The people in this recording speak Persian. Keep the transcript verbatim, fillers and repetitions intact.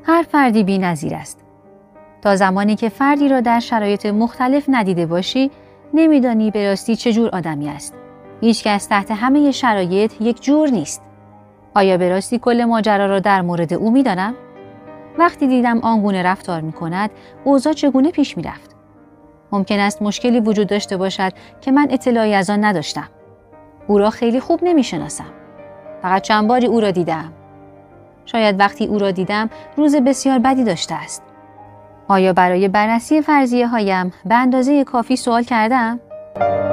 هر فردی بی‌نظیر است. تا زمانی که فردی را در شرایط مختلف ندیده باشی، نمیدانی به راستی چه جور آدمی است. هیچ کس تحت همه شرایط یک جور نیست. آیا به راستی کل ماجرا را در مورد او میدانم؟ وقتی دیدم آنگونه رفتار می‌کند، اوضاع چگونه پیش می‌رفت؟ ممکن است مشکلی وجود داشته باشد که من اطلاعی از آن نداشتم. او را خیلی خوب نمی‌شناسم. فقط چند باری او را دیدم. شاید وقتی او را دیدم روز بسیار بدی داشته است. آیا برای بررسی فرضیه هایم به اندازه کافی سوال کردم؟